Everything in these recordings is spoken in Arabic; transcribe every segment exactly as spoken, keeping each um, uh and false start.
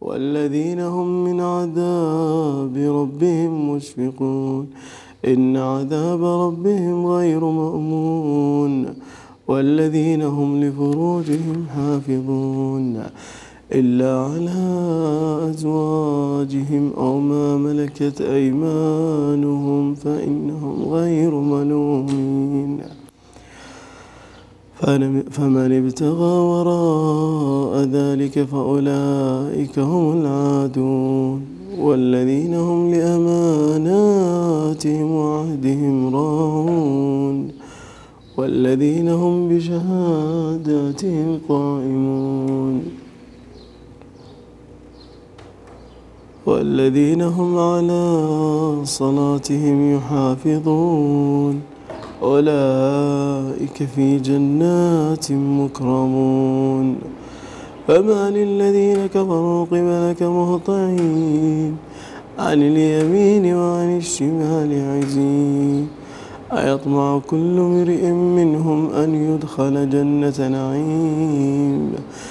والذين هم من عذاب ربهم مشفقون إن عذاب ربهم غير مأمون والذين هم لفروجهم حافظون إلا على أزواجهم أو ما ملكت أيمانهم فإنهم غير ملومين فمن ابتغى وراء ذلك فأولئك هم العادون والذين هم لأماناتهم وعهدهم راعون والذين هم بشهاداتهم قائمون والذين هم على صلاتهم يحافظون أولئك في جنات مكرمون فما للذين كفروا قبلك مهطعين عن اليمين وعن الشمال عزين أيطمع كل امرئ منهم أن يدخل جنة نعيم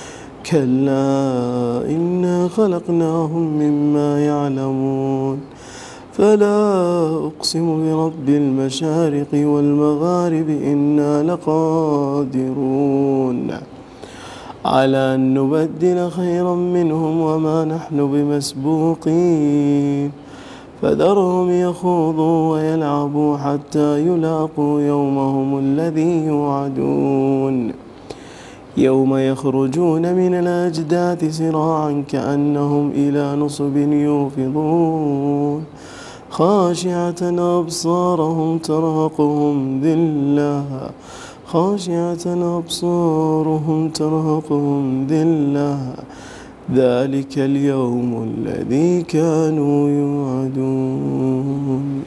كلا إنا خلقناهم مما يعلمون فلا أقسم برب المشارق والمغارب إنا لقادرون على أن نبدل خيرا منهم وما نحن بمسبوقين فذرهم يخوضوا ويلعبوا حتى يلاقوا يومهم الذي يوعدون يوم يخرجون من الأجداث سراعا كأنهم إلى نصب يوفضون خاشعة أبصارهم ترهقهم ذلة خاشعة أبصارهم ترهقهم ذلة ذلك اليوم الذي كانوا يوعدون.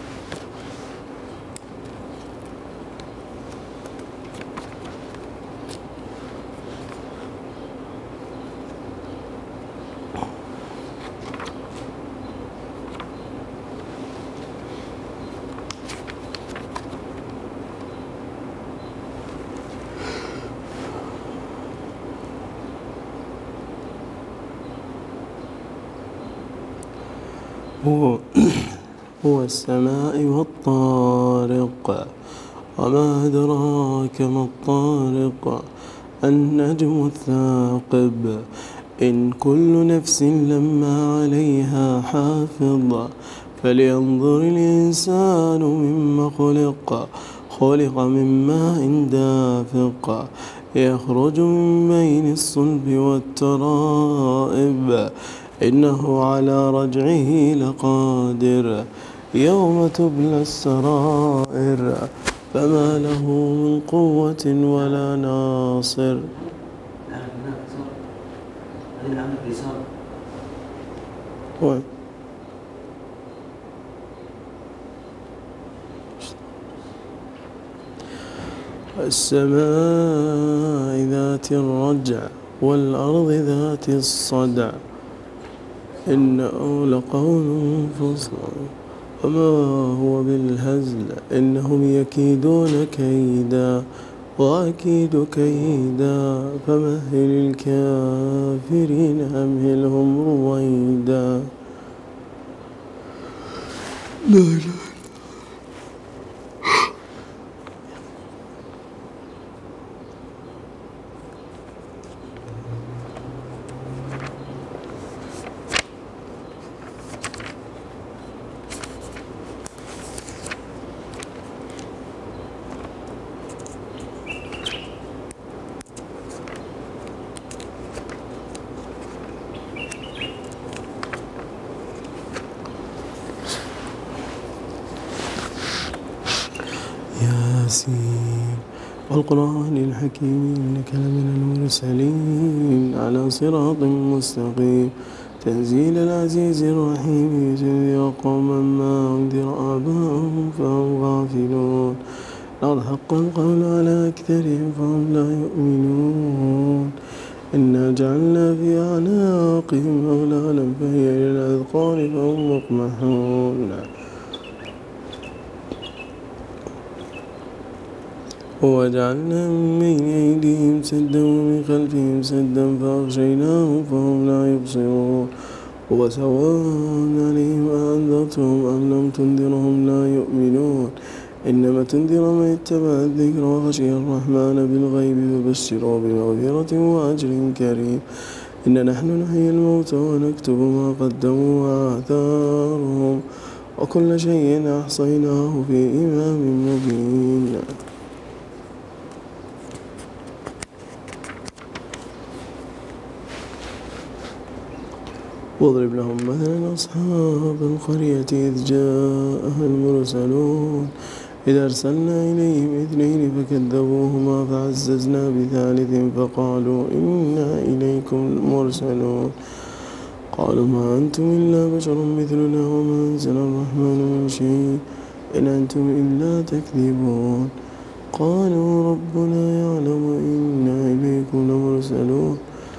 هو هو السماء والطارق وما أدراك ما الطارق النجم الثاقب إن كل نفس لما عليها حافظ فلينظر الإنسان مما خلق خلق من ماء دافق يخرج من بين الصلب والترائب إنه على رجعه لقادر يوم تبلى السرائر فما له من قوة ولا ناصر. السماء ذات الرجع والأرض ذات الصدع إنه لقول فصل وما هو بالهزل إنهم يكيدون كيدا وأكيد كيدا فمهل الكافرين أمهلهم رويدا. لا إله ياسين والقرآن الحكيم إنك لمن المرسلين على صراط مستقيم تنزيل العزيز الرحيم ينذر قوما ما أنذر آباءهم فهم غافلون لقد حق القول على أكثرهم فهم لا يؤمنون إنا جعلنا في أعناقهم أغلالا فهي للأذقان فهم مقمحون وجعلنا من بين أيديهم سدا ومن خلفهم سدا فأغشيناهم فهم لا يبصرون وسواء عليهم أأنذرتهم أم لم تنذرهم لا يؤمنون إنما تنذر من اتبع الذكر وخشي الرحمن بالغيب فبشره بمغفرة وأجر كريم إن نحن نحيي الموتى ونكتب ما قدموا وآثارهم وكل شيء أحصيناه في إمام مبين. واضرب لهم مثلا أصحاب القرية إذ جاءها المرسلون إذ أرسلنا إليهم اثنين فكذبوهما فعززنا بثالث فقالوا إنا إليكم مرسلون قالوا ما أنتم إلا بشر مثلنا وما أنزل الرحمن من شيء إن أنتم إلا تكذبون قالوا ربنا يعلم إنا إليكم لمرسلون.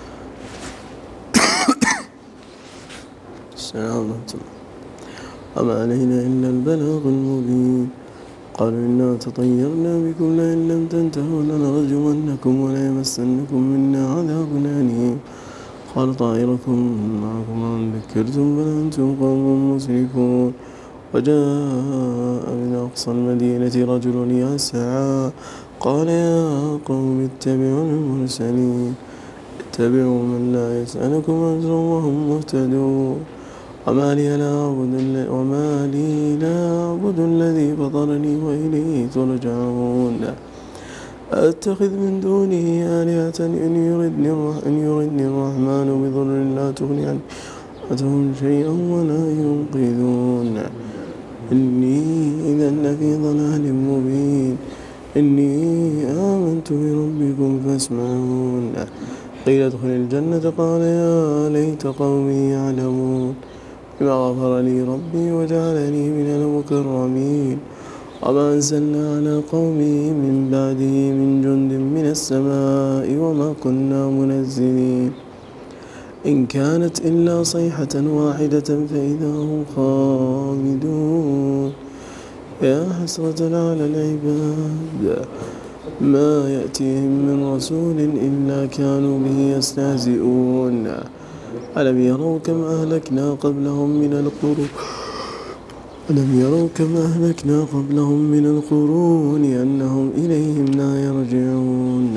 السلام عليكم. وما علينا إلا البلاغ المبين. قالوا إنا تطيرنا بكم لئن لم تنتهوا لنرجمنكم وليمسنكم منا عذاب أليم. قال طائركم معكم أن ذكرتم بل أنتم قوم مسرفون. وجاء من أقصى المدينة رجل يسعى قال يا قوم اتبعوا المرسلين اتبعوا من لا يسألكم أجرا وهم مهتدون. وما لي لا أعبد وما لي لا أعبد الذي فطرني وإليه ترجعون. أتخذ من دونه آلهة إن يردني إن يردني الرحمن بضر لا تغني عنهم شيئا ولا ينقذون. إني إذا لفي ضلال مبين. إني آمنت بربكم فاسمعون. قيل ادخل الجنة قال يا ليت قومي يعلمون بما غفر لي ربي وجعلني من المكرمين. وما أنزلنا على قومه من بعده من جند من السماء وما كنا منزلين إن كانت إلا صيحة واحدة فإذا هم خامدون. يا حسرة على العباد ما يأتيهم من رسول إلا كانوا به يستهزئون. ألم يروا كم أهلكنا قبلهم من القرون ألم يروا كم أهلكنا قبلهم من القرون أنهم إليهم لا يرجعون.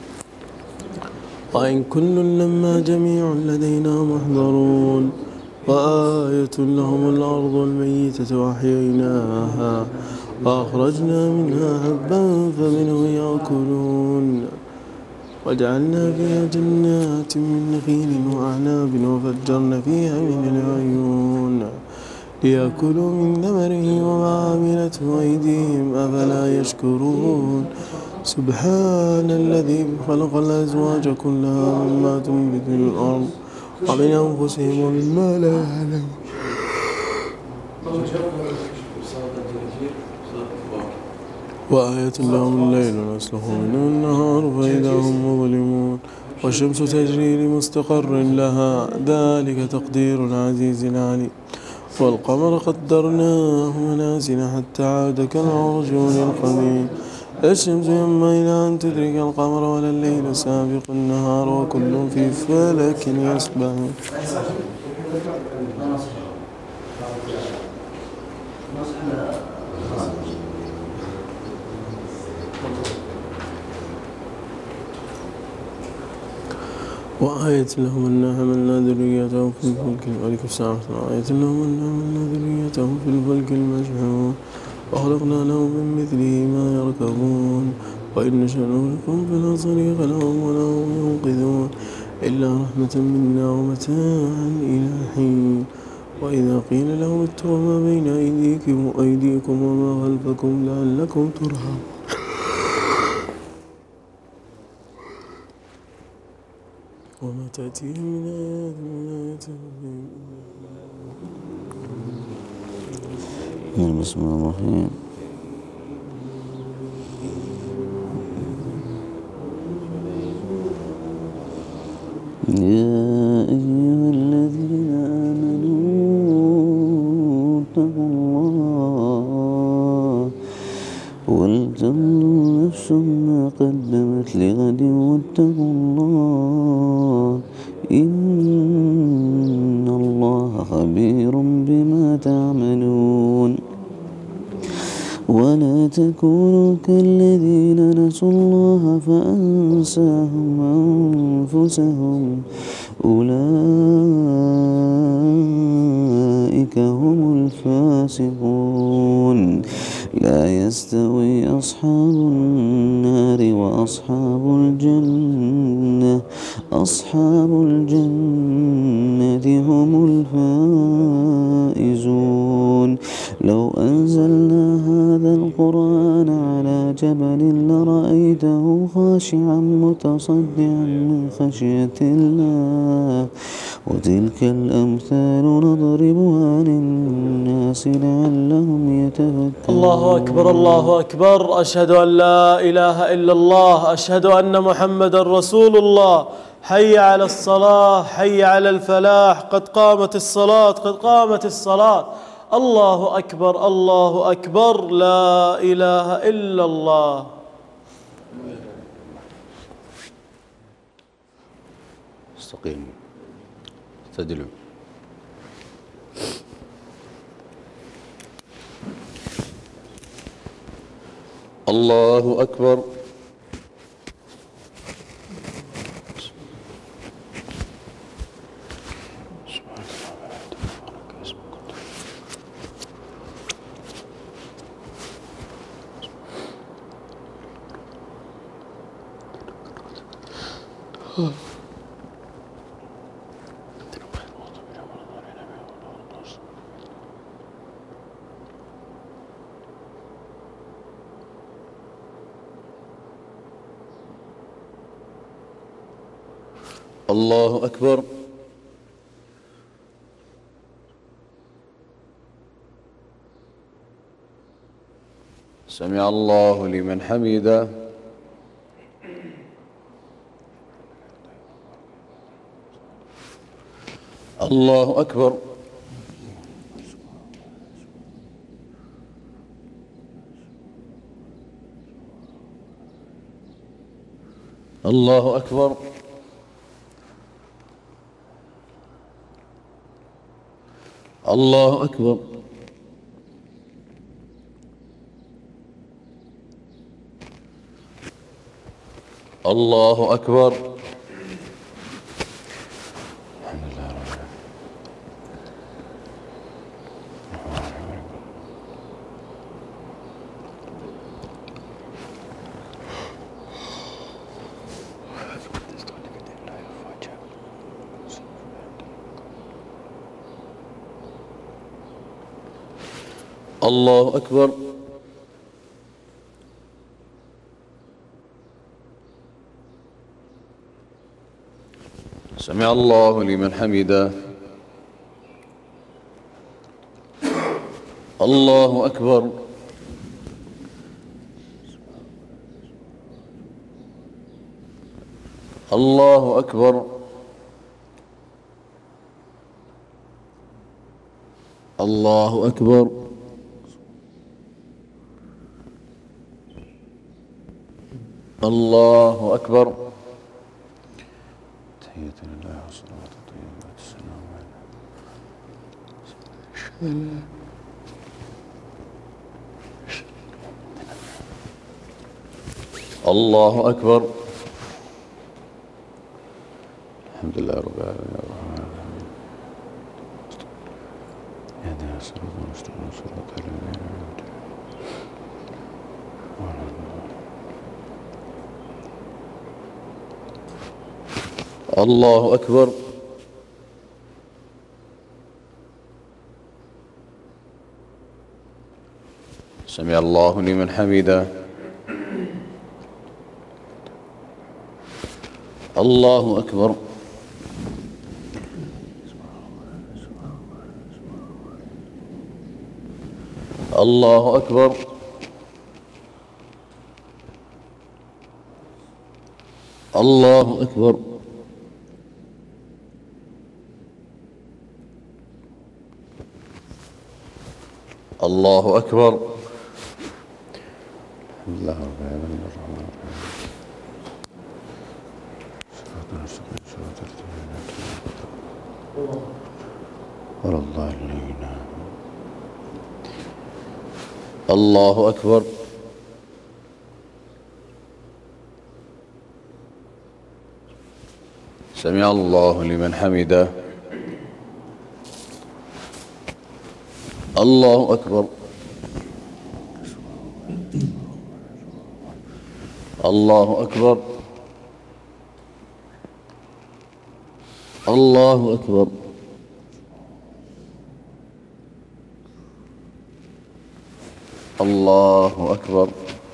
وإن كل لما جميع لدينا محضرون. وآية لهم الأرض الميتة أحييناها وأخرجنا منها حبا فمنه يأكلون. وجعلنا فيها جنات من نخيل وأعناب وفجرنا فيها من العيون ليأكلوا من ثمره وما عملته أيديهم أفلا يشكرون. سبحان الذي خلق الأزواج كلها مما تنبت الأرض ومن أنفسهم ومما لا يعلمون. وآية لهم الليل نسلخ منه النهار فإذا هم مظلمون. والشمس تجري لمستقر لها ذلك تقدير العزيز العليم. والقمر قدرناه منازل حتى عاد كالعرجون القديم. الشمس ينبغي لها أن تدرك القمر ولا الليل سابق النهار وكل في فلك يسبحون. وآية لهم أنا حملنا ذريتهم في الفلك وعليكم السلام وآية لهم أنا حملنا ذريتهم في الفلك المشحون وخلقنا لهم من مثله ما يركبون وإن نشأ نغرقهم فلا صريخ لهم ولا هم ينقذون إلا رحمة منا ومتاعا إلى حين. وإذا قيل لهم اتقوا ما بين أيديكم وأيديكم وما خلفكم لعلكم ترحمون. وما تأتيهم من آيات من آيات ربهم. بسم الله الرحمن الرحيم. يا أيها الذين آمنوا اتقوا الله ولتنظر نفس ما قدمت لغد واتقوا الله إن الله خبير بما تعملون. ولا تكونوا كالذين نسوا الله فأنساهم أنفسهم أولئك هم الفاسقون. لا يستوي أصحاب النار وأصحاب الجنة أصحاب الجنة هم الفائزون. لو أنزلنا هذا القرآن على جبل لرأيته خاشعا متصدعا من خشية الله وتلك الأمثال نضربها للناس لعلهم يتفكرون. الله أكبر الله أكبر. أشهد أن لا إله إلا الله. أشهد أن محمد رسول الله. حي على الصلاة حي على الفلاح. قد قامت الصلاة قد قامت الصلاة. الله أكبر الله أكبر. لا إله إلا الله. استقيموا اعتدلوا. الله أكبر. الله أكبر. سمع الله لمن حمده. الله أكبر. الله أكبر. الله أكبر. الله أكبر. الحمد لله رب العالمين. الله أكبر. سمع الله لمن حمده. الله أكبر. الله أكبر. الله أكبر. الله أكبر. تحية لله والصلاة والطيبات السلام عليكم. الله أكبر. الحمد لله رب العالمين الرحمن الرحيم. اهدنا الصراط المستقيم صراط الذين أنعمت عليهم. الله أكبر. سمع الله لمن حمده. الله أكبر. الله أكبر. الله أكبر. الله أكبر. الحمد الله الرحمن الرحيم صراط المستقيم صراط الذين أنعمت عليهم غير الضالين. الله أكبر. سمع الله لمن حمده. الله أكبر. الله أكبر. الله أكبر. الله أكبر.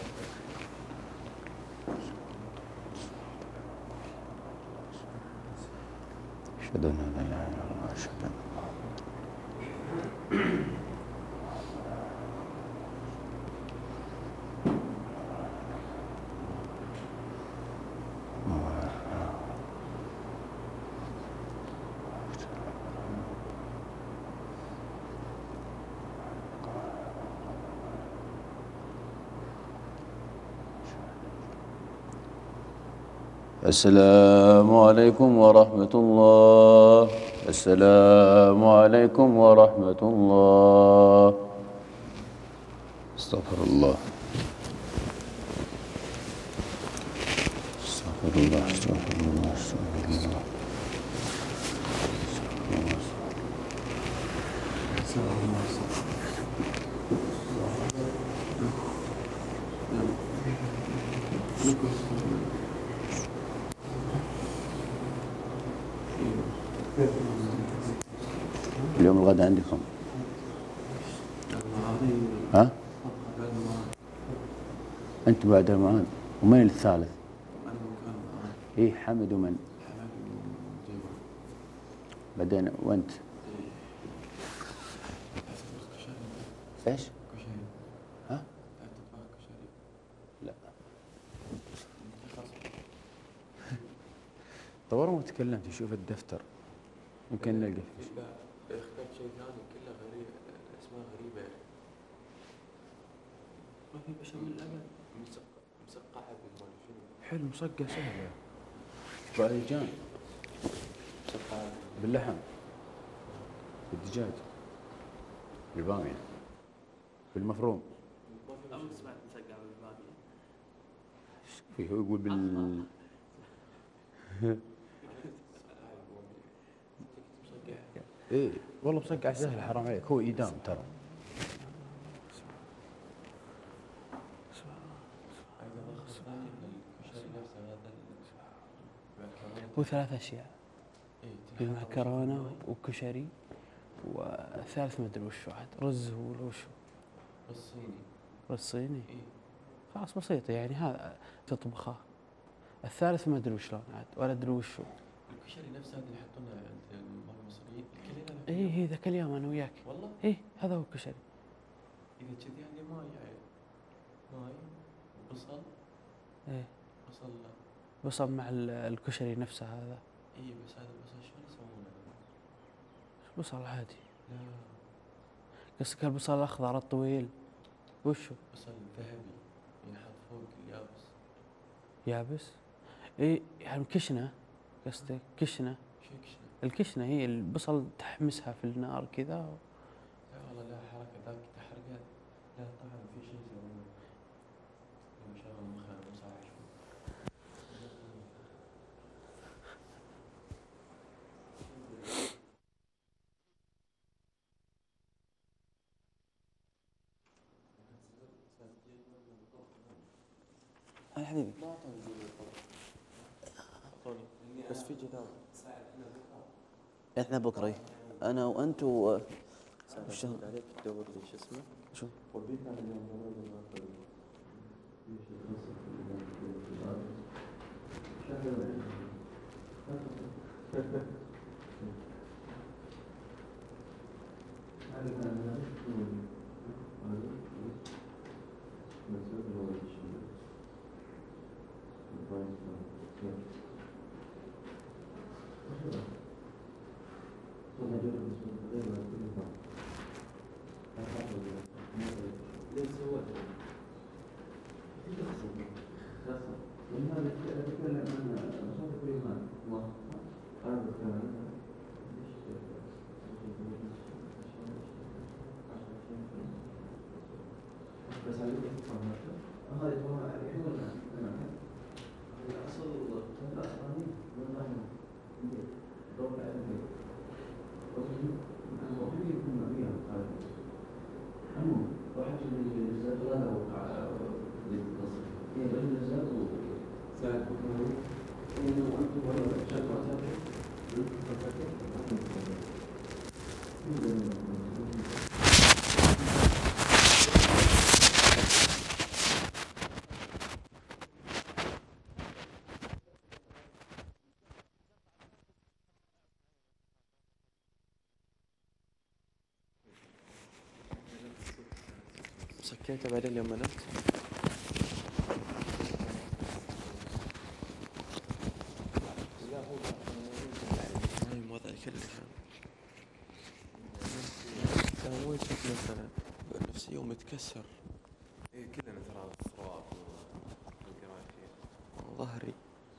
أشهد أن لا إله إلا الله أشهد أن السلام عليكم ورحمة الله. السلام عليكم ورحمة الله. استغفر الله. استغفر الله. استغفر الله. استغفر الله. اليوم الغد عندكم؟ ها؟ أنت بعد المعاد. ومن الثالث؟ إيه حمد ومن؟ بعدين وأنت؟ إيش؟ ها؟ لا. طور ما تكلمت شوف الدفتر يمكن نلقى فيه. اخترت شيء ثاني كله غريب، اسماء غريبة. ما في بشاميل أبد. مسقعة مسقعة بالمال شنو؟ حلو مسقعة سهلة. باذنجان. مسقعة باللحم. بالدجاج. بالبامية. بالمفروم. أول سمعت مسقعة بالبامية. فيه هو يقول بال ايه والله مسقعة سهلة حرام عليك هو إيدام ترى. هو ثلاث أشياء، المعكرونة وكشري والثالث ما أدري وش واحد، رز ولا وش هو؟ رز صيني. رز صيني؟ خلاص بسيطة يعني هذا تطبخه. الثالث ما أدري وش لون عاد ولا أدري وش هو. الكشري نفسه هذا اللي يحطونه عند المصريين الكليل هذا. إيه إيه ذاك اليوم أنا وياك. والله؟ إيه هذا هو الكشري. إذا كذي يعني ماي يعني ماي وبصل. إيه بصل لا. بصل مع الكشري نفسه هذا. إيه بس هذا البصل شلون يسوونه؟ بصل عادي. لا. قصدك البصل الأخضر الطويل. وش هو؟ بصل ذهبي ينحط فوق اليابس. يابس؟ إيه يعني كشنة قصدك كشنة. شو كشنة؟ الكشنة هي البصل تحمسها في النار كذا. لا والله لا حركة ذاك تحرقات. لا طبعا في شيء يسوونه. لما شغل مخه مصارع شوي. يا حبيبي ما أعطوني أعطوني بس في جداول. احنا بكره انا وانت و وش عليك تدور لي شو اسمه؟ شو؟ وبيك أنا اليوم دور ليش سويت؟ سكيته بعدين لما نمت. هاي ما ذا كلها. كان وين شفت مثلا نفسي يوم متكسر. ايه كلنا ترى الصراط والقراءة فيه. ظهري.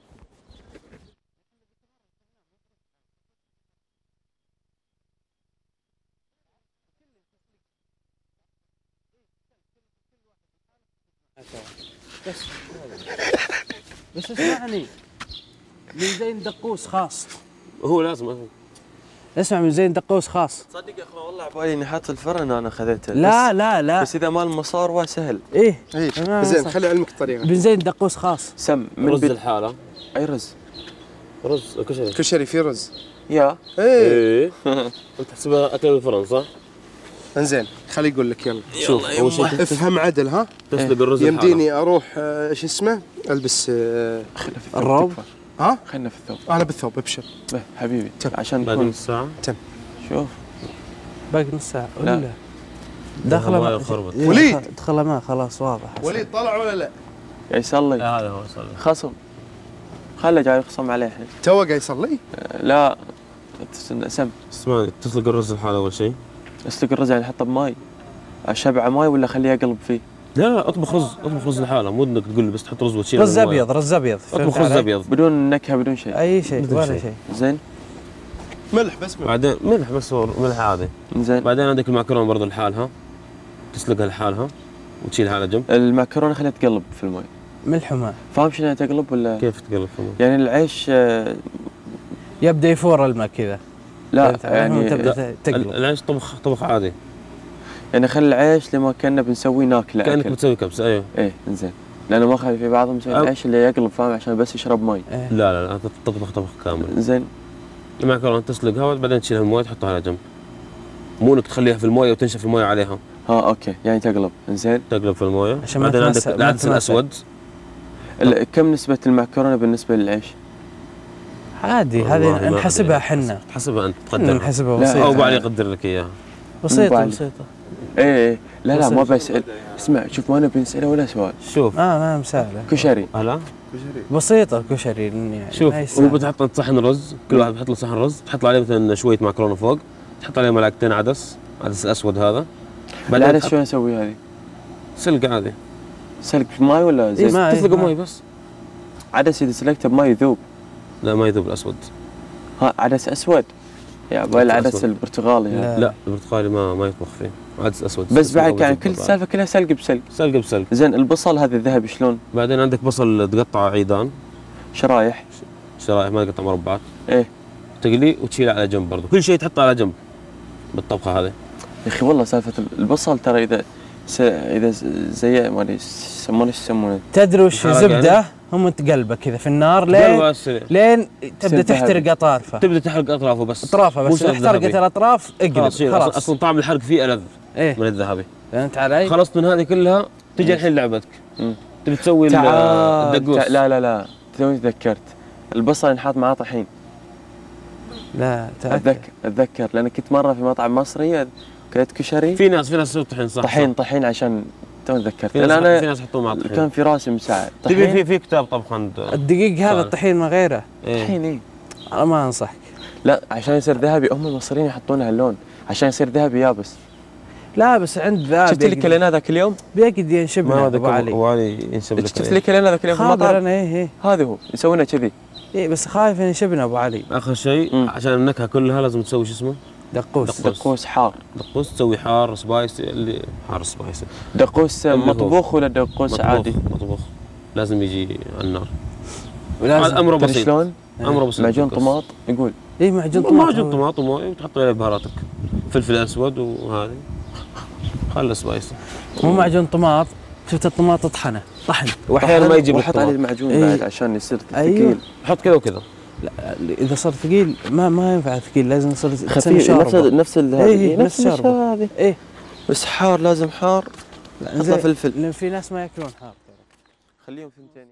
بس بس اسمعني، من زين دقوس خاص. هو لازم اسمع، من زين دقوس خاص. صدق يا اخوان والله عبالي اني حاط الفرن انا خذيته. لا لا لا بس اذا مال المسار وسهل. ايه ايه زين، خلي علمك الطريقه. من زين دقوس خاص. سم من رز بد... الحالة. اي رز؟ رز كشري. كشري في رز. يا ايه ايه انت تحسبها اكل الفرن صح؟ انزين خلي يقول لك يلا. شوف اول شيء افهم عدل ها. تسلق الرز الحالة. يمديني اروح آه، شو اسمه البس آه، خلنا في الثوب. الروب. تكفى. ها خلنا في الثوب. انا بالثوب ابشر. به حبيبي تم. عشان بعد نكون نص ساعة. شوف باقي نص ساعة لا. ولا داخله ما ما يخربط. إيه، وليد. دخله ما خلاص واضح. وليد طلع ولا لا؟ قاعد يصلي لا هذا هو صار. خصم. خله جاي يخصم عليه الحين. تو قاعد يصلي؟ لا تستنى سم. اسمعني تسلق الرز الحالة اول شيء. اسلق الرز يعني احطه بماي اشبعه ماي ولا اخليه اقلب فيه؟ لا لا اطبخ رز، اطبخ رز الحالة، مو انك تقول لي بس تحط رز وتشيل رز الموية. ابيض، رز ابيض. اطبخ فهمت رز علي؟ ابيض بدون نكهه بدون شيء. اي شيء بدون ولا شيء. شيء. زين ملح بس ملح. بعدين ملح بس، هو ملح عادي. زين. بعدين عندك المعكرونه برضه لحالها، تسلقها لحالها وتشيلها على جنب. المعكرونه خليها تقلب في الماي. ملح وماء. فاهم شنو تقلب ولا؟ كيف تقلب في الماء؟ يعني العيش آه، يبدا يفور الماء كذا. لا فهمت علي؟ يعني تبدا تقلب. العيش طبخ طبخ عادي، يعني خلي العيش لما كنا بنسوي ناكله كانك أكل. بتسوي كبسه. ايوه ايه زين، لانه ما خلي في بعضهم يسوي أو- العيش اللي يقلب فاهم عشان بس يشرب ماي. إيه. لا لا لا أنت تطبخ طبخ كامل. زين. المعكرونه تسلقها وبعدين تشيلها من المويه تحطها على جنب، مو انك تخليها في المويه وتنشف المويه عليها. ها اوكي يعني تقلب. زين. تقلب في المويه. عشان ما بعدين عندك تمسك- ما العدس تمسك. الاسود. ال- كم نسبه المعكرونه بالنسبه للعيش؟ عادي والله هذه ما نحسبها أدري. حنا. تحسبها انت حنا تقدرها، نحسبها لا، بسيطة. او بعد يقدر لك اياها. بسيطة بعلي. بسيطة. ايه ايه لا لا ما بسيط. بسأل. اسمع شوف ما نبي نسأله ولا سؤال. شوف ما ما مسهلة. كشري. هلا بسيطة الكشري يعني. شوف ما هو يستاهل. بتحط أنت صحن رز، كل واحد بحط له صحن رز، تحط له عليه مثلا شويه معكرونه فوق، تحط عليه ملعقتين عدس، عدس الاسود هذا. العدس تحط شلون اسوي هذه؟ سلق عادي. سلق في ماي ولا زيت؟ ما- تسلقه ما- ماي بس. عدس اذا سلقته بماي يذوب. لا ما يذوب الاسود. ها عدس اسود. يا باي العدس أسود. البرتغالي هذا. لا. لا البرتقالي ما ما يطبخ فيه، عدس اسود. بس اسمه بعد أبو يعني زبدة كل بعد. السالفه كلها سلق بسلق. سلق بسلق. زين البصل هذا الذهبي شلون؟ بعدين عندك بصل تقطعه عيدان، شرايح. شرايح ما تقطع مربعات. ايه تقلي وتشيله على جنب برضه، كل شيء تحطه على جنب بالطبخه هذه. يا اخي والله سالفه البصل ترى اذا س... اذا ز- زي ما ادري يسمونه ايش يسمونه؟ تدري وش الحركة زبدة يعني؟ هم تقلبه كذا في النار قلبه لين السريع. لين تبدا يصير تحترق ذهبي. اطرافه. تبدا تحرق اطرافه بس. اطرافه مو بس شرط اذا احترقت ذهبي. الاطراف اقلب خلاص شيل. خلاص. أصلاً- اصلا طعم الحرق فيه الذ ايه من الذهبي. فهمت علي؟ خلصت من هذه كلها تجي الحين لعبتك. مم. تبي تسوي ال- تعال الدقوس. تع- لا لا لا توني تذكرت البصل ينحط معاه طحين. لا تأكد. اتذكر اتذكر لان كنت مره في مطعم مصري كلت كشري. في ناس في ناس تسوي طحين صح. طحين صح. طحين عشان توني تذكرت. في ناس لان في انا ناس يحطوه مع الطحين. كان في راسي من ساعه. تبي في طحين في كتاب طبخ عند الدقيق هذا صالح. الطحين من غيره. إيه. طحين ايه. انا ما انصحك. لا عشان يصير ذهبي هم المصريين يحطون هاللون عشان يصير ذهبي يابس. لا بس عند ذا شفت لي كلينا ذاك اليوم؟ بيقعد ينشبنا ما ابو هذا علي. ابو علي ينسب لك. شفت لي كلينا ذاك اليوم في خابر المطار؟ انا ايه ايه هذا هو يسوونها كذي. ايه بس خايف ينشبنا ابو علي. اخر شيء مم. عشان النكهه كلها لازم تسوي شو اسمه؟ دقوس. دقوس. دقوس حار. دقوس تسوي حار سبايسي اللي حار سبايسي. دقوس اللي هو مطبوخ ولا دقوس مطبوخ. عادي؟ مطبوخ لازم يجي على النار. ولازم امره تدري بسيط. شلون؟ امره بسيط. معجون دقوس. طماط يقول. ايه معجون طماط. معجون طماط ومويه وتحط عليه بهاراتك. فلفل اسود وهذه. خله سبايسي. مو معجون طماط، شفت الطماط طحنه طحن واحيانا ما يجيب وحط عليه الطماط. المعجون إيه. بعد عشان يصير أيوه. ثقيل. حط كذا وكذا. لا اذا صار ثقيل ما ما ينفع ثقيل، لازم يصير خفيف نفس ال- نفس ال- ايه هذه. إيه نفس شاربه. هذه. ايه بس حار لازم حار. لا، حط زين، فلفل. لان في ناس ما ياكلون حار. خليهم ثنتين.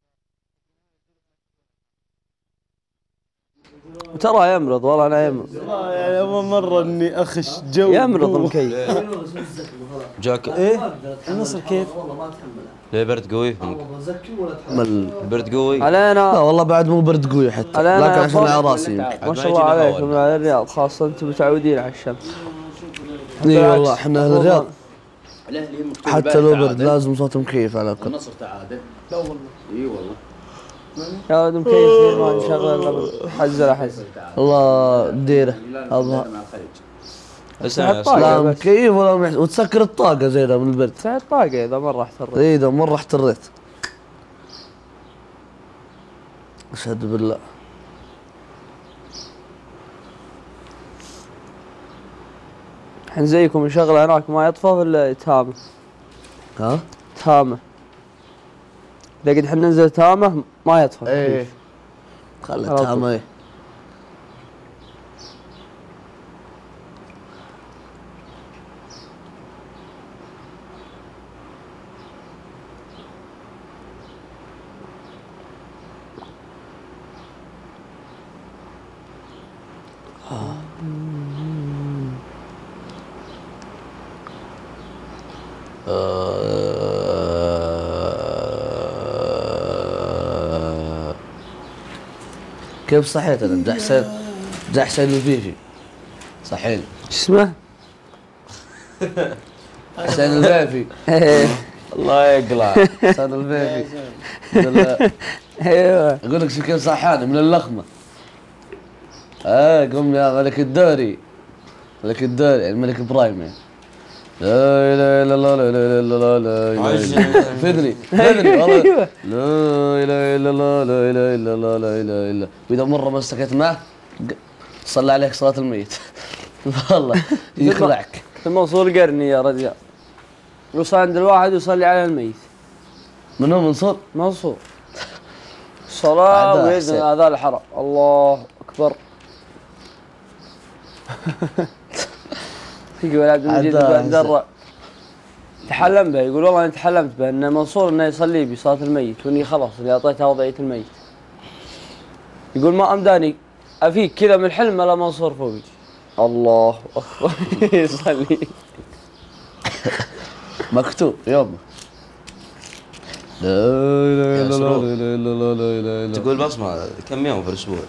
ترى يمرض والله انا يمرض. يعني اول مره اني اخش جو يمرض المكيف. جاك ايه النصر كيف؟ ليه برد قوي؟ البرد قوي؟ علينا. لا والله بعد مو برد قوي حتى، علينا لكن يا عشان أخوان. على راسي يمكن. ما شاء الله عليكم يا أهل الرياض، خاصة انتم متعودين على الشمس. اي والله احنا اهل الرياض الاهلي حتى لو برد لازم صوت مكيف على الأقل. النصر تعادل. لا والله. اي والله. يا ولد مكيف ما نشغل الا حزه لحزه. الله ديره الله. مع الخليج. لا مكيف ولا محس... وتسكر الطاقة زينة من البرد. ساعة طاقة اذا مرة احترت. اي اذا مرة احتريت. اشهد بالله. الحين زيكم نشغل هناك ما يطفى ولا تهامه؟ ها؟ تهامه. اذا قد احنا ننزل تهامه ما يطفى. ايه خلت تهامه. كيف صحيت انا؟ بدي حسين بدي حسين الفيفي صحيل. شو اسمه؟ حسين الفيفي. الله يقلع حسين الفيفي. ايوه اقول لك شو كيف صحاني من اللخمه. اه قم يا ملك الدوري. ملك الدوري الملك ابراهيم يعني. لا اله الا الله لا اله الا الله لا اله الا الله. فدني فدني والله. لا اله الا الله لا اله الا الله لا اله الا. واذا مره ما استكيت معه صلى عليك صلاه الميت. والله يخلعك. المنصور قرني يا رجال. يوصل عند الواحد ويصلي على الميت. من هو منصور؟ منصور. صلاة ويدن هذا الحرام. الله أكبر. يقول عبد المجيد بن درة تحلم به، يقول والله أنا تحلمت به أن منصور أنه يصلي بصلاة الميت وإني خلاص اللي أعطيته وضعية الميت. يقول ما أمداني أفيك كذا من الحلم إلا منصور فوقي. الله أكبر. يصلي. مكتوب يوم. لا اله الا الله لا اله الا الله لا اله الا الله. تقول بصمة كم يوم في الأسبوع؟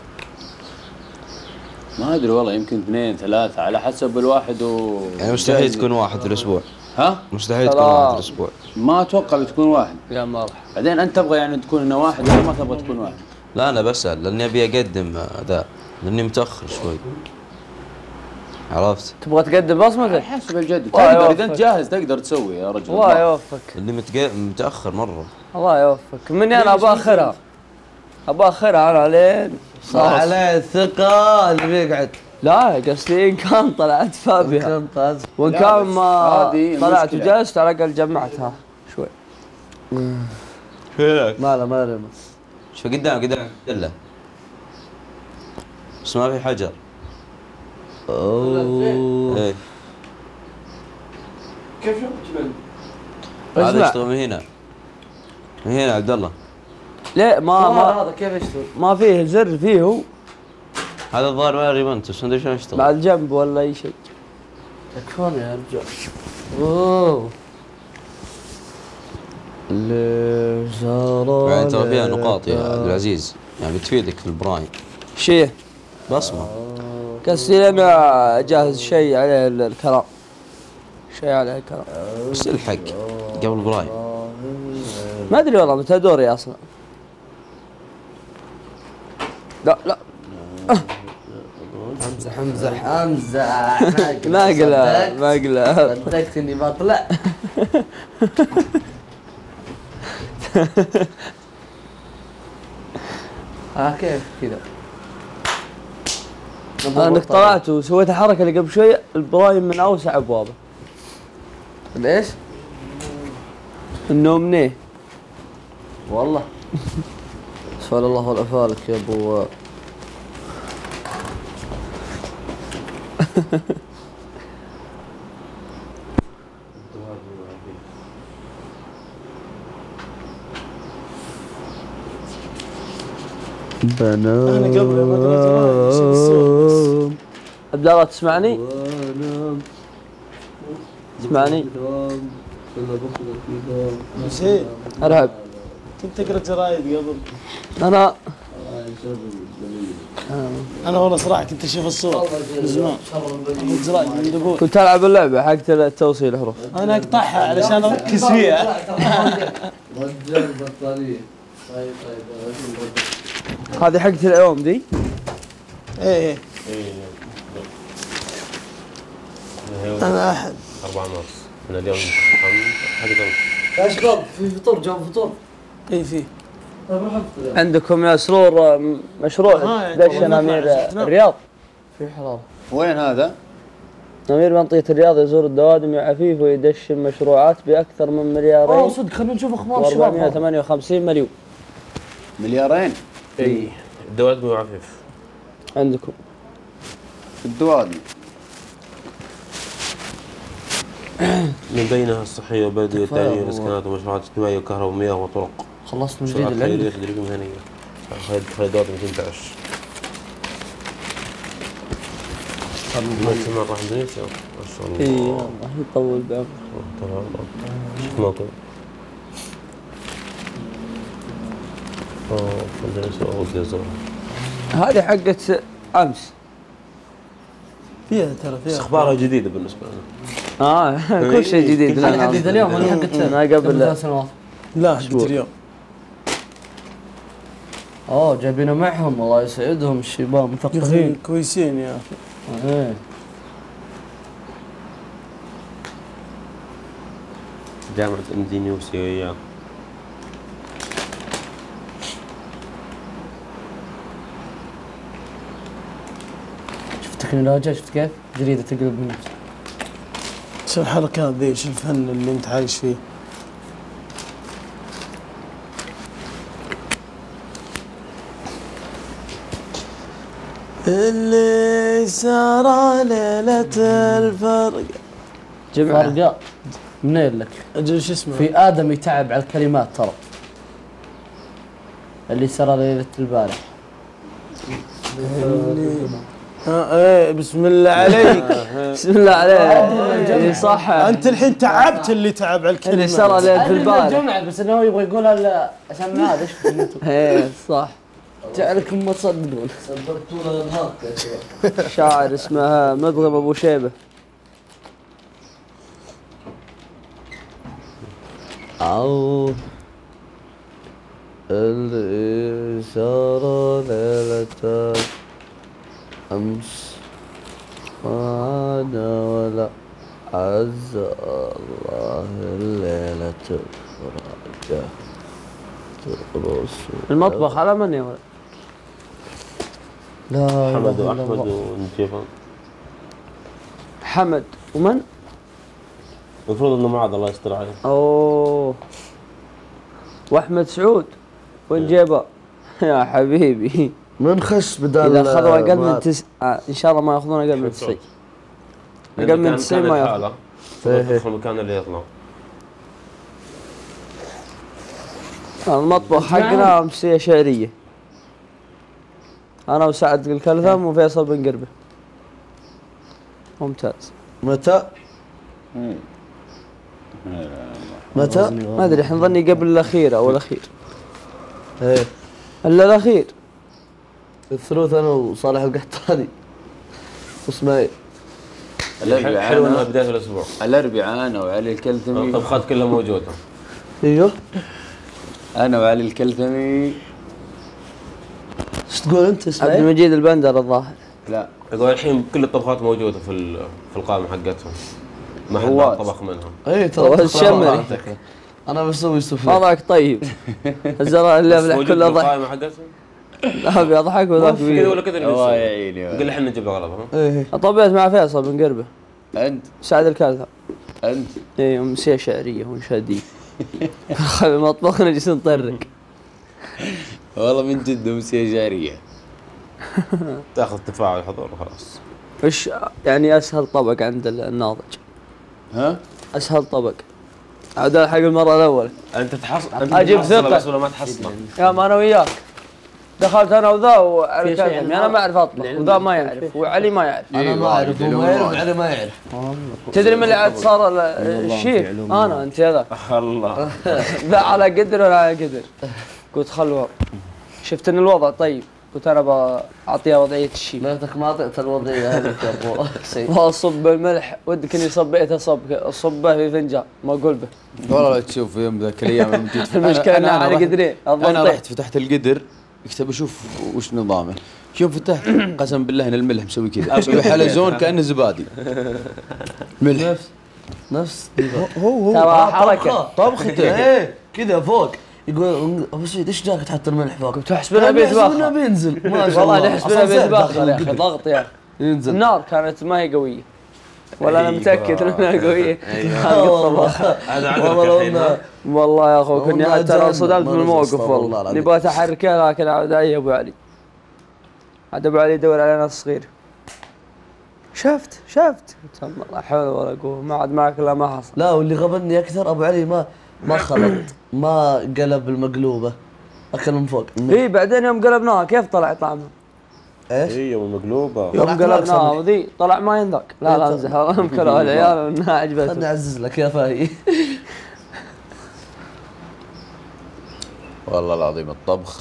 ما ادري والله يمكن اثنين ثلاثة على حسب الواحد و يعني مستحيل تكون واحد في الأسبوع. ها؟ مستحيل تكون واحد في الأسبوع. ما اتوقع بتكون واحد. يا مرح. بعدين انت تبغى يعني تكون انه واحد ولا ما تبغى تكون واحد؟ لا أنا بسأل لأني أبي أقدم ذا لأني متأخر شوي. عرفت؟ تبغى تقدم بصمتك؟ حسب الجد. الله تقدر اذا يوفقك. انت جاهز تقدر تسوي يا رجل. الله يوفقك. لأني متق... متأخر مرة. الله يوفقك. مني أنا أبغى آخرها. أبغى آخرها أنا لين. صح عليه الثقة اللي بيقعد. لا قصدي إن كان طلعت فابها كم طاز. وإن لا كان بس ما هذه طلعت مشكلة. وجلست على الأقل جمعتها شوي. فينك؟ ما له ما له. شو قدام قدام دلة. بس ما في حجر. اوه ايه كيف هذا اسمع يشتغل من هنا. من هنا عبد الله. ليه ما ما هذا كيف يشتغل؟ ما فيه زر فيه هو هذا الظاهر ما ريمونت بس ما ادري شلون مع يشتغل. الجنب ولا أي شيء. تكفون يا رجال. اوه اللي يعني ترى فيها نقاط يا عبد العزيز يعني بتفيدك في البراين. شيء بصمة. قصدي أنا أجهز شيء عليه ال- الكلام. شيء عليه كلام. بس الحق قبل برايم. ما ادري والله متى دوري اصلا. لا لا حمزة حمزة حمزة ما اقلع ما اقلع. صدقت اني بطلع. ها كيف كذا؟ انك طلعت وسويت الحركه اللي قبل شوي، البرايم من اوسع ابوابه. ليش؟ النوم نيه والله. سؤال الله والافالك يا ابو. انا قبل ما ادري عبد الله تسمعني؟ تسمعني؟ زين. ارهب. كنت اقرا جرايد قبل. انا انا والله صراحه كنت اشوف الصور من زمان. الجرايد من دبور. كنت العب اللعبه حقت التوصيل الحروف. انا اقطعها علشان اركز فيها. رجال بطارية. طيب طيب. هذه حقت اليوم دي؟ ايه ايه انا احد أربعة مارس من اليوم. هذه كم؟ يا شباب في فطور جنب فطور. اي فيه. طيب روح افطر. عندكم يا سرور مشروع دشن امير الرياض في حرارة. وين هذا؟ امير منطقه الرياض يزور الدوادم يا عفيف ويدشن مشروعات باكثر من مليارين اوه صدق خلينا نشوف اخبار الشباب. وأربعمائة وثمانية وخمسين مليون. مليارين؟ اي الدواد مو عفيف. عندكم الدوادي من بينها الصحية والبلدية والتعليم والإسكانات ومشروعات اجتماعية وكهرباء ومياه وطرق. خلصت من جديد مشروعات اللي خيرية عندك. وتدريبية مهنية. خالد خالد دواد مئتين وعشرة. المجتمع راح اندونيسيا. ما شاء الله. اي والله يطول بعمرك. تمام. شوف موقع. اوه اندونيسيا ودي ازورها. هذه حقت امس. فيها ترى فيها. اخبارها جديدة بالنسبة لنا. اه كل شيء جديد. هذه حقت اليوم ولا حقت ما قبل ثلاث سنوات. لا حقت اليوم. اوه جايبينه معهم الله يسعدهم الشباب مثقفين. كويسين يا اخي. ايه جامعة اندونيسيا. شفت تكنولوجيا شفت كيف؟ جريدة تقلب منك. شو الحركات ذي؟ شو الفن اللي انت عايش فيه؟ اللي سار ليلة الفرق. جمعة فرقاء منين لك؟ اجل شو اسمه؟ في آدم يتعب على الكلمات ترى. اللي سرى ليلة البارح. ها ايه بسم الله عليك. بسم الله عليك. صح. انت الحين تعبت اللي تعب على الكلمة. اللي سرى ليلة البارح. الجمعة بس انه هو يبغى يقولها عشان هذا ايش فهمتوا؟ ايه صح. جعلكم ما تصدقون. صبرتونا الارهاق يا شباب. شاعر اسمه مضغم ابو شيبه. أو اللي سار ليلة أمس وأنا ولا عز الله الليلة فرجة ترقص. المطبخ على من يا ولد؟ لا حمد إله إلا واحمد الله. ونجيفان. حمد ومن؟ المفروض انه معاذ الله يستر عليه. اوه واحمد سعود وين جيبه؟ يا حبيبي من خش بدال اذا اخذوا اقل من معاذ. تس... آه ان شاء الله ما ياخذون اقل من تسعين. اقل من تسعين ما ياخذ. يدخل المكان اللي يطلع. المطبخ حقنا امسيه شعريه. انا وسعد الكلثم وفيصل بن قربه. ممتاز. متى؟ متى؟ ما ادري احنا ظني قبل الاخير او الاخير. ايه الا الاخير. الثلوث انا وصالح القحطاني واسماعيل. الاربعاء حلو انها أنا- بدايه الاسبوع. الاربعاء انا وعلي الكلثمي. الطبخات كلها موجوده. ايوه انا وعلي الكلثمي. ايش تقول انت عبد اسماعيل؟ المجيد البندر الظاهر. لا يقول الحين كل الطبخات موجوده في ال- في القائمه حقتهم. ما حد هواس. طبخ منهم. اي هو ترى الشمري. انا بسوي سوفلي. وضعك طيب. الزراء اللي بس يفلح موجود كله في ضحك. القائمه حقتهم. لا بيضحك ما وذاك في كذا بيضحك. ولا كذا اللي الله بيصير. يعيني. يقول لي احنا نجيب له غلط. ها؟ ايه طبيت مع فيصل بن قربه. انت سعد الكالثم. انت اي امسيه شعريه وانشاديه. خلي المطبخ نجلس نطرق. والله من جد امسيه جاريه. تاخذ تفاعل حضور وخلاص. وش يعني اسهل طبق عند الناضج؟ ها؟ اسهل طبق. هذا حق المره الاولى. انت تحصل انت أجيب تحصله ثقة. بس ولا ما تحصله؟ يا ما انا وياك. دخلت انا وذا في وعلى شيء الكلام. يعني انا ما اعرف اطبخ العلم وذا ما يعرف وعلي ما يعرف. انا ما اعرف هو ما يعرف علي ما يعرف. تدري من اللي عاد صار ال- الشيف؟ انا انت هذاك. الله. لا على قدر ولا على قدر. قلت خلوا شفت ان الوضع طيب. قلت انا بعطيها وضعيه الشيف. ليتك ما اعطيت الوضعيه هذه يا ابو سيد. واصب الملح ودك اني صبيته صب صبه في فنجان ما اقول به. والله لا تشوف يوم ذاك الايام يوم جيت المشكله انها على رحت- قدرين انا الضغطين. رحت فتحت القدر اكتب اشوف وش نظامه. يوم فتحت قسم بالله ان الملح مسوي كذا مسوي حلزون كانه زبادي. ملح نفس نفس هو هو ترى حركه. طبخته ايه كذا فوق يقول ابو سعيد ايش جاك تحط الملح فوق؟ قلت احسبنا بيت احسبنا باخر. بينزل ما شاء الله. والله نحسبنا أصلاً بيت زين باخر داخل يا اخي القدر. ضغط يا اخي. ينزل النار كانت ما هي قويه. ولا انا أيوة. متاكد انها قويه. آه والله هذا عذرك والله لو الحين. ها؟ إنه- والله يا اخوي كني والله حتى انا جنة. صدمت ما من نزل الموقف استغفر الله والله. العظيم. نبغى احركه لكن عاد علي ابو علي. عاد ابو علي يدور على ناس صغير. شفت شفت قلت لا حول ولا قوه ما عاد معك الا ما حصل. لا واللي غبني اكثر ابو علي ما ما خلط ما قلب المقلوبه اكل من فوق. اي بعدين يوم قلبناها كيف طلع طعمها؟ ايش؟ اي يوم المقلوبه. يوم طلعت قلبناها ناقصة وذي طلع ما ينذاك. لا لا امزح والله كلوا العيال وانها خلني عجبتهم. اعزز لك يا فاي. والله العظيم الطبخ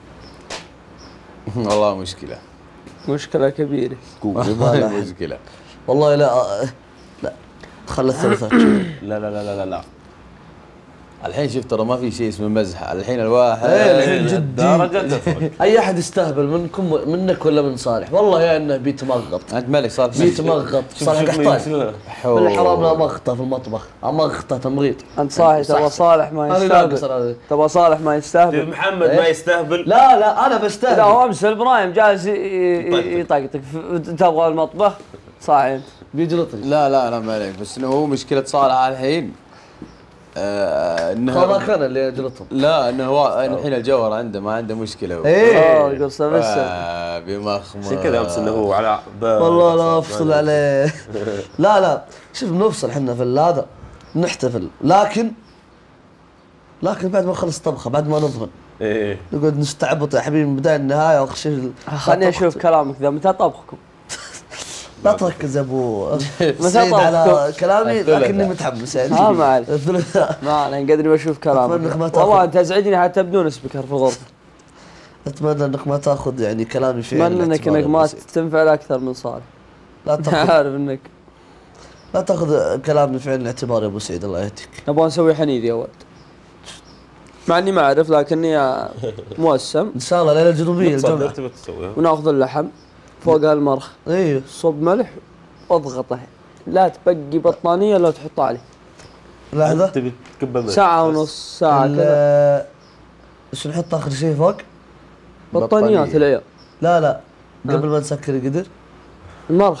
والله مشكله. مشكله كبيره. والله مشكله. والله لا لا خلى الثلاثات لا لا لا لا لا لا. الحين شفت ترى ما في شيء اسمه مزحه. الحين الواحد إيه، الحين جدي. درجه تفرق. اي احد يستهبل منكم منك ولا من صالح والله يا انه بيتمغط انت مالك صار بيتمغط صالح شوف مين قحطان. يسوي. اللي حرام له مغطى في المطبخ مغطى تمغيط. انت صاحي تبغى صالح ما انا ناقص يستهبل. هذا. تبغى صالح ما يستهبل. محمد ما يستهبل. لا لا انا لا بستهبل. هو امس ابراهيم جالس ي- ي- يطقطق ف- تبغى المطبخ صاحي انت. بيجلطني. لا لا لا ما عليك بس انه هو مشكله صالح الحين آه انه ما كان اللي يجلطهم. لا انه هو الحين الجوهر عنده ما عنده مشكله هو. اه ايه قصه بس آه بمخمر عشان كذا امس انه هو على بال. والله لا افصل عليه. لا لا شوف بنفصل احنا في هذا نحتفل لكن لكن بعد ما نخلص طبخه بعد ما نضمن ايه نقعد نستعبط يا حبيبي من بدايه النهايه واخر شيء خليني اشوف كلامك ذا متى طبخكم؟ لا تركز يا ابو متى سعيد على طبخكم؟ كلامي الثلاثاء. لكني متحمس يعني. ها ما عليك. الثلاثاء. ما انا قدري بشوف كلامك. أتمنى إنك ما تاخذ. والله انت ازعجني حتى بدون سبيكر في الغرفه. اتمنى انك ما تاخذ يعني كلامي في اتمنى انك الاعتبار انك يا ما أبو سعيد. تنفعل اكثر من صالح. لا تاخذ عارف انك لا تاخذ كلامي في عين الاعتبار يا ابو سعيد الله يهديك. نبغى نسوي حنيذ يا ولد. مع اني ما اعرف لكني موسم ان شاء الله الليله الجنوبيه تصدق الجمعه. تبي تسويها. وناخذ اللحم فوقها المرخ ايوه صب ملح واضغطه لا تبقي بطانيه لو تحطها عليه لحظه تبي تكبل منه. ساعه ونص ساعه كذا. ال- ايش نحط اخر شيء فوق؟ بطانيات بطانية. العيال. لا لا قبل ما نسكر القدر المرخ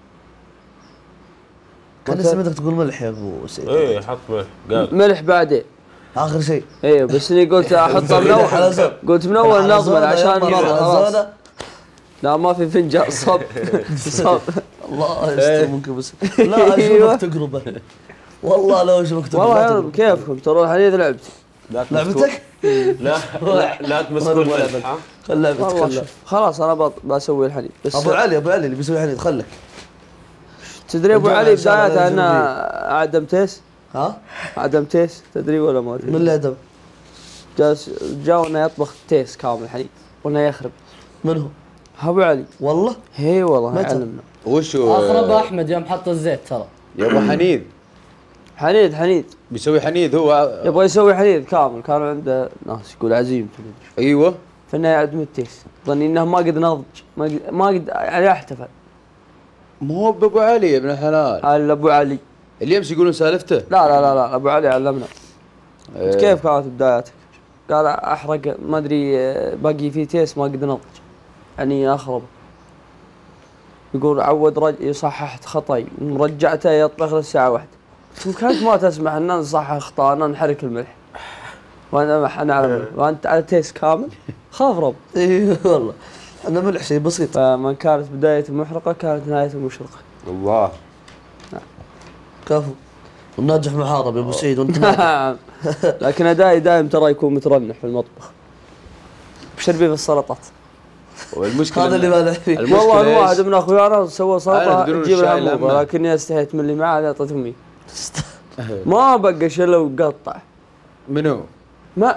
كان متى؟ سمعتك تقول ملح يا ابو سعيد. ايه حط ملح قال. ملح بعدين. اخر شيء ايوه بس اني قلت احطها من اول حلزون. قلت من اول نضمن حلزونة عشان يا مرة، خلاص. حلزونة. لا ما في فنجان صب صب الله يستر منك بس لا أيوة. اشوفك تقربه والله لو اشوفك والله يا تقربه رب كيفكم ترى الحديث لعبتي. لا تمسكوا- لعبتك؟ لا لا لا تمسكوا الملح. ها؟ خل لعبتك والله خل شوف خلاص انا بط- بسوي الحديث بس ابو علي ابو علي اللي بيسوي حديد خلك. تدري ابو الجمعة علي إن شاء الله بدايتها انه الجنوبية. عدم تيس ها؟ عدم تيس تدري ولا ما من تدري؟ اللي ادب؟ جالس جاء انه يطبخ تيس كامل الحديد وانه يخرب. من هو؟ ابو علي والله هي والله متى؟ علمنا. وش هو؟ اخرب احمد يوم حط الزيت ترى. يا ابو حنيذ حنيد حنيد بيسوي حنيذ هو. يبغى يسوي حنيد كامل. كانوا عنده ناس يقول عزيم في المدري. ايوه في النهايه عدم التيس ظني انه ما قد نضج ما قد ما قد يعني احتفل. مو هو بابو علي يا ابن الحلال. هذا ابو علي. اللي امس يقولون سالفته. لا لا لا لا ابو علي علمنا. إيه. كيف كانت بداياتك؟ قال احرق ما ادري باقي في تيس ما قد نضج يعني اخرب. يقول عود رج صححت خطأي ورجعته يطبخ للساعة واحدة. كانت ما تسمح ان نصحح اخطائنا نحرك الملح. وانا انا على وانت على تيس كامل خاف رب. اي والله انا ملح شيء بسيط. فمن كانت بداية محرقة كانت نهاية مشرقة. الله كفو وناجح محارب يا ابو سعيد وانت لكن ادائي دائم ترى يكون مترنح في المطبخ. بشربي في السلطات. والمشكله هذا اللي بالع فيه. والله انا واحد من اخويانا سوى سلطه تدرون تجيب الشاي الحموضه لما- لكني استحيت من اللي معه هذا اعطيته امي. ما بقى شيء الا وقطع. منو؟ ما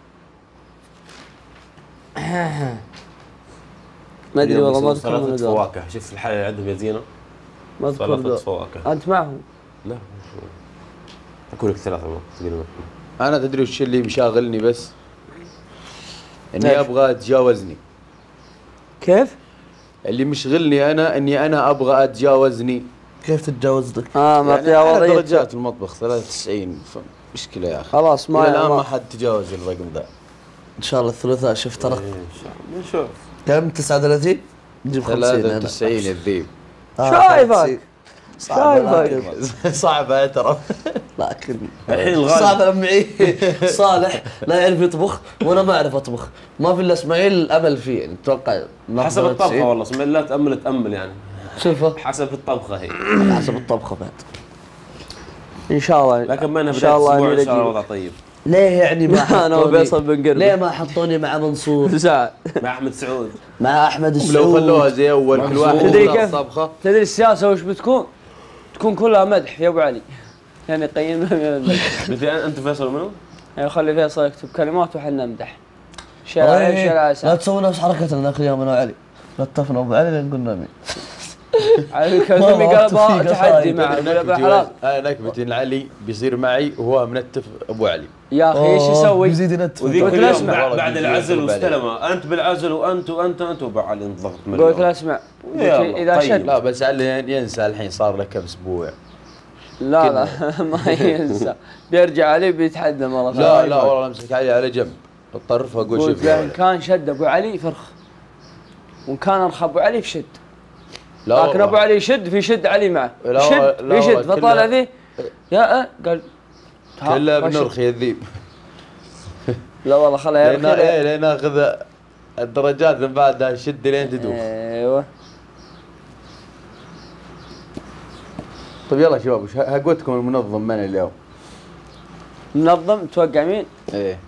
ما ادري والله ما اذكر من سلطة الدور. فواكه. شوف الحالة اللي عندهم يا زينة ما اذكر سلطة الدور. فواكه. انت معهم؟ لا اكل لك ثلاثة تقريبا. انا تدري وش اللي مشاغلني بس؟ اني ليش؟ ابغى اتجاوزني. كيف؟ اللي مشغلني انا اني انا ابغى اتجاوزني. كيف تتجاوزك؟ اه يعني معطيها أنا وضعيه. درجات في المطبخ ثلاثة وتسعين مشكلة يا اخي. خلاص ما ما الان ما ما- حد تجاوز الرقم ذا. ان شاء الله الثلاثاء شفت ترى نشوف. كم تسعة وثلاثين نجيب خمسين ثلاثة هنا. وتسعين يا الذيب. آه، شايفك صعبة شايفك. لكن- صعبة ترى. لكن الحين الغالب صعب معي صالح لا يعرف يطبخ وانا ما اعرف اطبخ ما في الا اسماعيل الامل فيه يعني اتوقع حسب الطبخة والله اسماعيل لا تأمل تأمل يعني شوفه حسب الطبخة هي. حسب الطبخه بعد ان شاء الله لكن ما ان بداية شاء الله الأسبوع اني إن شاء الله أجيب. الوضع طيب. ليه يعني ما انا حطوني وفيصل بن قرب ليه ما حطوني مع منصور ساعة. مع أحمد سعود. مع احمد لو السعود خلوها زي اول كل واحد تدري يختار كيف؟ طبخة. تدري السياسة وش بتكون؟ تكون كلها مدح يا ابو علي. يعني قيمنا من المدح. مثل أنت فيصل منو؟ يعني خلي فيصل يكتب كلمات وحنا نمدح. شيل عليه إيه، شيل على لا ساعة. تسوي نفس حركتنا ذاك اليوم انا وعلي لطفنا ابو علي لين قلنا مين على الكلمة والله قلبها توفيق تحدي صايد. معه يقول ابو حلال. انا نكبتي إن علي بيصير معي وهو منتف ابو علي. يا اخي ايش يسوي؟ يزيد ينتف وذيك قلت له اليوم اسمع. بعد, بعد والله العزل بيجي يضرب واستلمه انت بالعزل وانت وانت وانت وبعد انضغط منه. قلت له اسمع يلا، اذا طيب. شد لا بس علي ينسى الحين صار له كم اسبوع. لا لا ما ينسى بيرجع عليه بيتحدى مرة لا ثانية. لا والله امسك علي على جنب الطرف واقول قلت شوف له يا ان ولد. كان شد ابو علي فرخ وان كان ارخى ابو علي في شد. لا لكن والله. ابو علي يشد في شد علي معه لا شد لا في شد والله فطالع كلها- ذي يا أه قال ها، كله ما شد. بنرخي يا الذيب. لا والله خلها لين يرخي. إيه، لين ناخذ الدرجات من بعدها شد لين تدوخ. ايوه طيب يلا شباب وش هقوتكم المنظم من اليوم؟ منظم توقع مين؟ ايه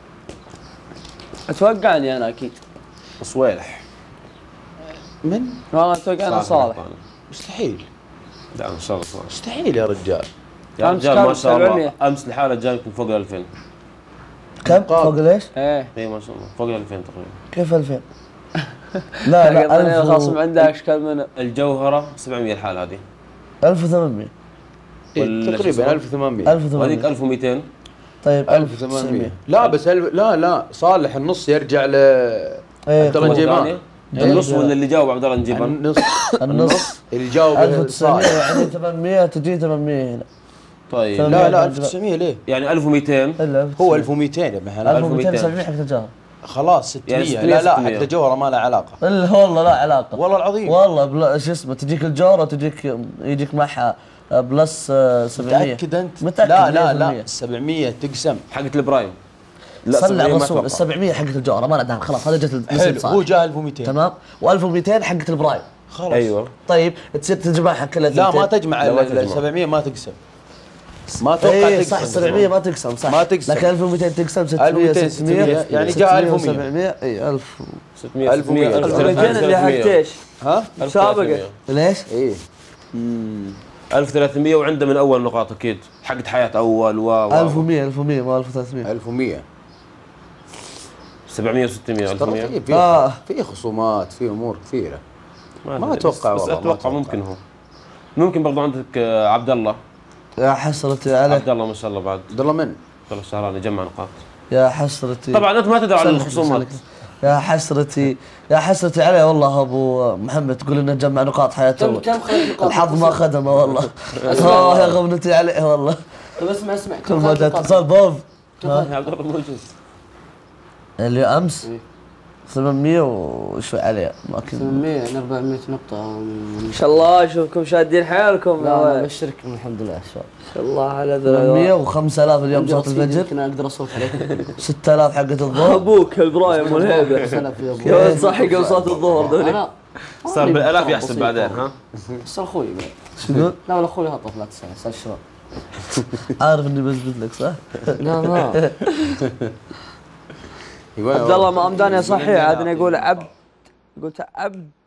اتوقعني انا اكيد. صويلح. من؟ والله اتوقع انا صالح. مستحيل لا ان شاء الله صالح. مستحيل يا رجال. يا أمس رجال كان ما شاء الله سبعمية. امس لحاله جاي يمكن فوق ال ألفين. كم فوق ليش؟ ايه اي ما شاء الله فوق ال ألفين تقريبا. كيف ألفين؟ لا لا لا ألف الخصم و- عنده اشكال من الجوهره سبعمية الحال هذه. ألف وثمانمية إيه ولا شو تقريبا اسمه؟ ألف وثمانمية. ألف وهذيك وثمانمية ألف ومئتين. طيب ألف وثمانمية. لا بس ألف لا لا صالح النص يرجع ل إيه، عبد الله قوة الجيبان. ثانية. النص ولا اللي جاوب عبد الله نجيبان؟ النص النص اللي جاوب ألف وتسعمية صالح. يعني ثمانمية تجي ثمانمية هنا طيب ثمانمية. لا لا ألف وتسعمية ليه؟ يعني ألف ومئتين. إلا هو ألف ومئتين يا ابن حلال. ألف ومئتين سبعمية حق الجار خلاص يعني ستمية. ستمية لا لا ستمية. حتى جوهره ما له علاقه. إلا والله لا علاقة والله العظيم. والله بلا شو اسمه تجيك الجارة تجيك يجيك معها بلس آه، سبعمية متاكد انت؟ متأكد لا لا مية لا بالمية. سبعمية تقسم. حقت البرايم. صلى على سبعمية ما الرسول أتوقع. ال سبعمية حقت الجارة ما ندعم خلاص هذا جت حلو النسيب هو صار جاء ألف ومئتين. تمام و1200 حقت البرايم خلاص ايوه طيب تصير تجمعها كلها لا ما ثنتين. تجمع لا، ما ال تجمع. سبعمية ما تقسم. ما اتوقع ايه تقسم. صح سبعمية ما تقسم صح ما تقسم. لكن ألف ومئتين تقسم ستمية ألف ومئتين ستمية يعني جاء ألف ومئة. سبعمية اي ألف ستمية ألف ومئة. ألف المكان اللي حقت ايش؟ ها؟ مسابقة. ليش؟ ايه ألف وثلاثمية وعنده من اول نقاط اكيد حقت حياه اول و و- ألف ومئة ألف ومئة ما ألف وثلاثمية ألف ومئة. سبعمية وستمية ترى ألفمية. في في, آه. في خصومات، في امور كثيره. ما أدري، اتوقع بس, بس والله، ما اتوقع أتوقع. ممكن هو. ممكن برضو عندك آه، عبد الله. يا حسرتي عليه. عبد الله ما شاء الله بعد. عبد الله من؟ عبد الله الشهراني جمع نقاط. يا حسرتي. طبعا انت ما تدري على سلك- الخصومات. سلك. يا حسرتي يا حسرتي عليه والله ابو محمد، تقول انه جمع نقاط حياته. كم كم خذ نقاط؟ الحظ ما خدمه والله. اه يا غبنتي عليه والله. طيب اسمع اسمع كل ما جاء اتصال بوف يا عبد الله موجود. اللي امس ثمانمية وشوي عليه ما كنت. ثمانمية يعني أربعمية نقطة. ما شاء الله اشوفكم شادين حيلكم. لا أنا ما ابشركم الحمد لله شباب. شاء الله على ثمانمية ذا. وخمسة آلاف اليوم صلاة الفجر. يمكن اقدر اصرف عليك. ستة آلاف حقة الظهر. ابوك البرايم والهيبه. سلف يا ابو. يا ولد صحي قبل صلاه الظهر ذولي. انا صار بالالاف يحسب بعدين ها. بس اخوي شو تقول؟ لا ولا اخوي هطف لا تسال اسال الشباب. عارف اني بثبت لك صح؟ لا ما عبد الله ما امداني صحيح عاد يقول عبد قلت عبد